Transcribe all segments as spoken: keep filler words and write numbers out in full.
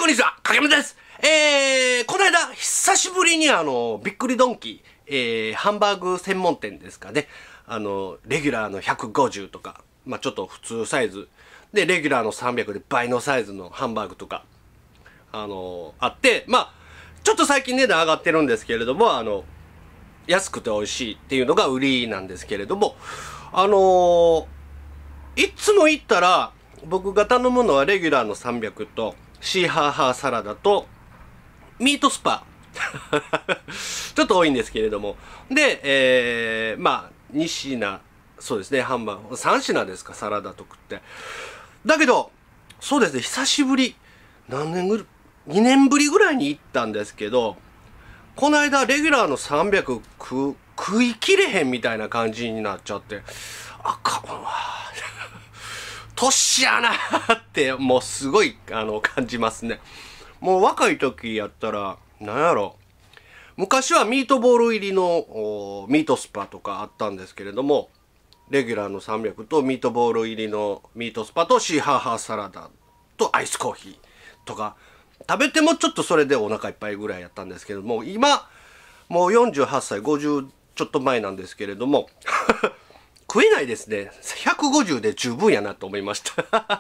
こんにちは、影山です。えー、この間、久しぶりにあの、びっくりドンキー、えー、ハンバーグ専門店ですかね。あの、レギュラーのひゃくごじゅうとか、まあちょっと普通サイズ。で、レギュラーのさんびゃくで倍のサイズのハンバーグとか、あの、あって、まあちょっと最近値段上がってるんですけれども、あの、安くて美味しいっていうのが売りなんですけれども、あのー、いつも行ったら、僕が頼むのはレギュラーのさんびゃくと、シーハーハーサラダと、ミートスパ。ちょっと多いんですけれども。で、えー、まあ、に品、そうですね、ハンバーグ。さん品ですか、サラダと食って。だけど、そうですね、久しぶり、何年ぐらい、にねんぶりぐらいに行ったんですけど、この間、レギュラーのさんびゃく食、食い切れへんみたいな感じになっちゃって、あかんわ。年やなって、もうすごい、あの、感じますね。もう若い時やったら、なんやろ。昔はミートボール入りのミートスパとかあったんですけれども、レギュラーのさんびゃくとミートボール入りのミートスパとシーハーハーサラダとアイスコーヒーとか、食べてもちょっとそれでお腹いっぱいぐらいやったんですけども、今、もうよんじゅうはっさい、ごじゅうちょっと前なんですけれども、食えないですね。ひゃくごじゅうで十分やなと思いました。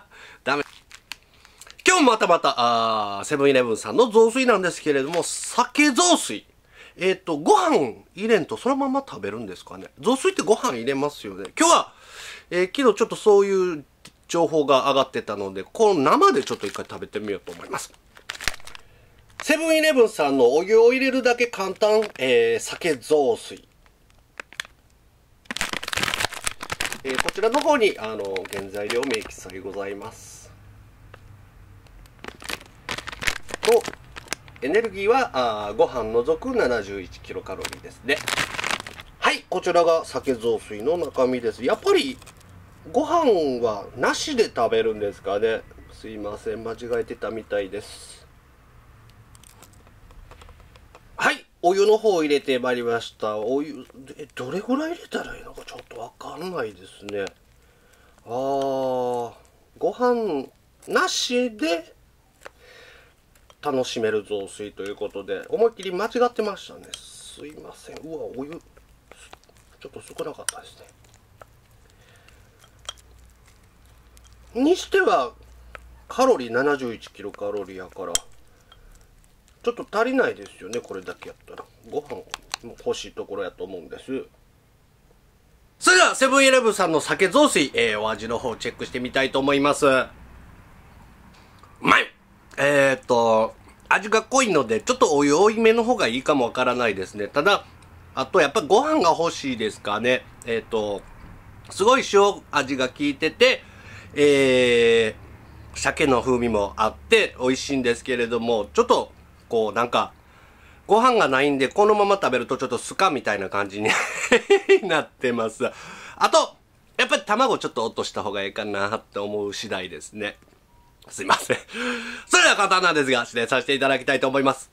ダメ。今日またまた、あセブンイレブンさんの雑炊なんですけれども、鮭雑炊。えっと、ご飯入れんとそのまま食べるんですかね。雑炊ってご飯入れますよね。今日は、えー、昨日ちょっとそういう情報が上がってたので、この生でちょっと一回食べてみようと思います。セブンイレブンさんのお湯を入れるだけ簡単、えー、鮭雑炊。えー、こちらの方に、あの、原材料明記載ございます。と、エネルギーは、あご飯除くななじゅういちキロカロリーですね。はい、こちらが鮭雑炊の中身です。やっぱり、ご飯はなしで食べるんですかね。すいません、間違えてたみたいです。はい、お湯の方入れてまいりました。お湯、え、どれぐらい入れたらいいのかちょっとわかんないですね。あー、ご飯なしで楽しめる雑炊ということで、思いっきり間違ってましたね。すいません。うわ、お湯、ちょっと少なかったですね。にしては、カロリーななじゅういちキロカロリーやから、ちょっと足りないですよね、これだけやったら。ご飯も欲しいところやと思うんです。それでは、セブンイレブンさんの鮭雑炊、えー、お味の方チェックしてみたいと思います。うまいえーっと、味が濃いので、ちょっとお湯多いめの方がいいかもわからないですね。ただ、あとやっぱご飯が欲しいですかね。えーっと、すごい塩味が効いてて、えー、鮭の風味もあって美味しいんですけれども、ちょっと、こうなんか、ご飯がないんで、このまま食べるとちょっとスカみたいな感じになってます。あと、やっぱり卵ちょっと落とした方がいいかなって思う次第ですね。すいません。それでは簡単なんですが、指令させていただきたいと思います。